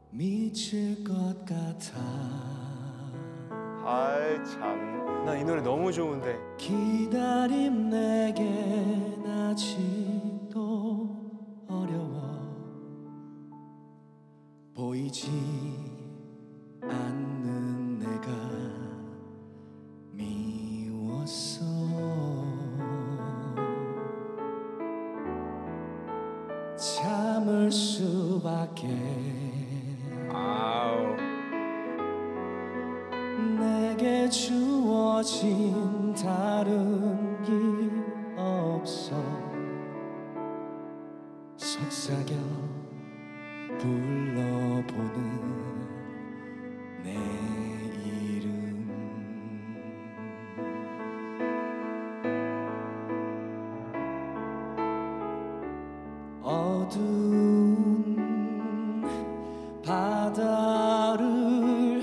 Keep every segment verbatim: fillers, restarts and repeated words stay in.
미칠 것 같아. 아이 참. 나 이 노래 너무 좋은데. 기다림 내겐 아직도 어려워. 보이지 않는 내가 미웠어. 참을 수밖에. 아우. 내게 주어진 다른 길 없어. 속삭여 불러보는 내 이름. 어두운 바다를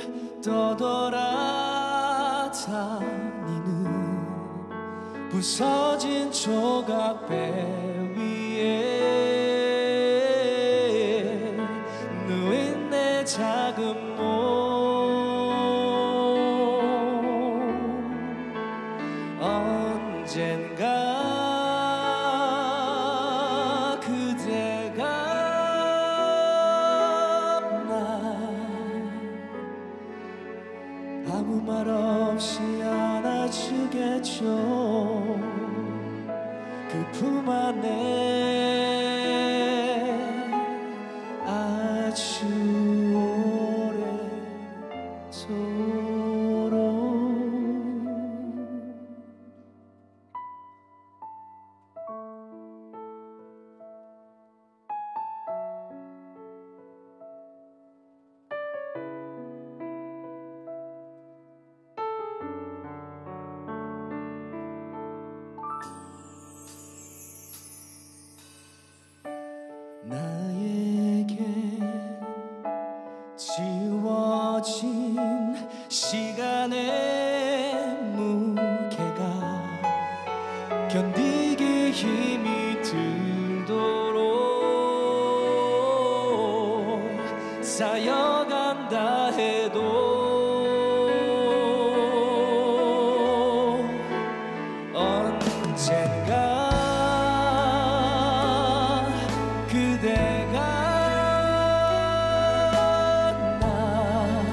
떠돌아다니는 부서진 조각배 위에 누인 내 작은 몸. 언젠가 그대가 아무 말 없이 안아주겠죠. 그 품 안에 아주 오래도록. 나에게 지워진 시간의 무게가 견디기 힘이 들도록 쌓여간다 해도 언젠가 그대가 날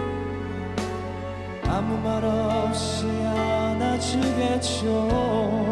아무 말 없이 안아주겠죠.